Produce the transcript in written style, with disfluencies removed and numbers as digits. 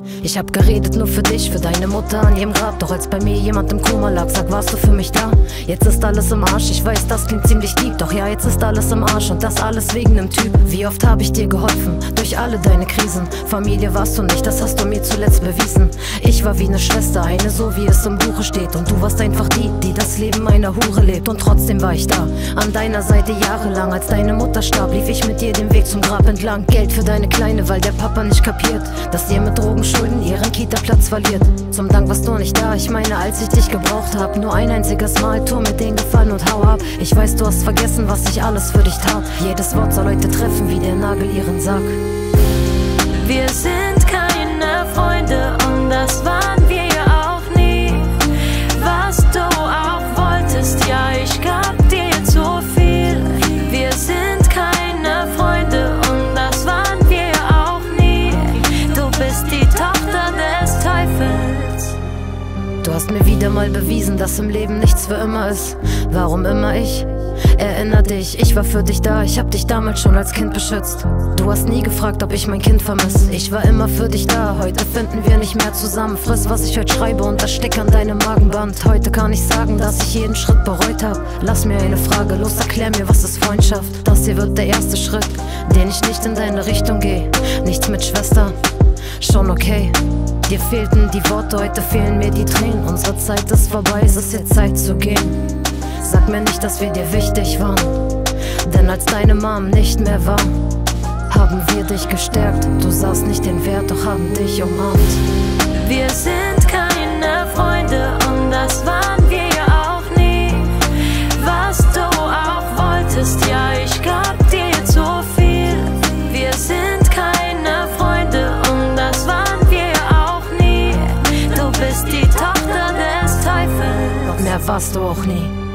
Ich hab geredet nur für dich, für deine Mutter an ihrem Grab. Doch als bei mir jemand im Koma lag, sag, warst du für mich da? Jetzt ist alles im Arsch, ich weiß, das klingt ziemlich deep. Doch ja, jetzt ist alles im Arsch und das alles wegen nem Typ. Wie oft hab ich dir geholfen, durch alle deine Krisen. Familie warst du nicht, das hast du mir zuletzt bewiesen. Ich war wie ne Schwester, eine so wie es im Buche steht. Und du warst einfach die, die das Leben einer Hure lebt. Und trotzdem war ich da, an deiner Seite jahrelang. Als deine Mutter starb, lief ich mit dir den Weg zum Grab entlang. Geld für deine Kleine, weil der Papa nicht kapiert, dass ihr mit Drogenschulden ihren Kita-Platz verliert. Zum Dank warst du nicht da, ich meine, als ich dich gebraucht hab. Nur ein einziges Mal, tu mir den Gefallen und hau ab. Ich weiß, du hast vergessen, was ich alles für dich tat. Jedes Wort soll Leute treffen, wie der Nagel ihren Sarg. Wir sind keine Freunde und das waren wir ja auch nie. Was du auch wolltest, ja, ich gab dir jetzt so viel. Wir sind keine Freunde und das waren wir ja auch nie. Du bist die Tochter des Teufels. Du hast mir wieder mal bewiesen, dass im Leben nichts für immer ist. Warum immer ich? Erinner dich, ich war für dich da, ich hab dich damals schon als Kind beschützt. Du hast nie gefragt, ob ich mein Kind vermiss. Ich war immer für dich da, heute finden wir nicht mehr zusammen. Friss, was ich heute schreibe und das Steck an deinem Magenband. Heute kann ich sagen, dass ich jeden Schritt bereut hab. Lass mir eine Frage los, erklär mir, was ist Freundschaft? Das hier wird der erste Schritt, den ich nicht in deine Richtung geh. Nichts mit Schwester, schon okay. Dir fehlten die Worte, heute fehlen mir die Tränen. Unsere Zeit ist vorbei, es ist jetzt Zeit zu gehen. Sag mir nicht, dass wir dir wichtig waren, denn als deine Mom nicht mehr war, haben wir dich gestärkt. Du sahst nicht den Wert, doch haben dich umarmt. Wir sind keine Freunde und das waren wir ja auch nie. Was du auch wolltest, ja, ich gab dir jetzt so viel. Wir sind keine Freunde und das waren wir ja auch nie. Du bist die Tochter des Teufels. Doch mehr warst du auch nie.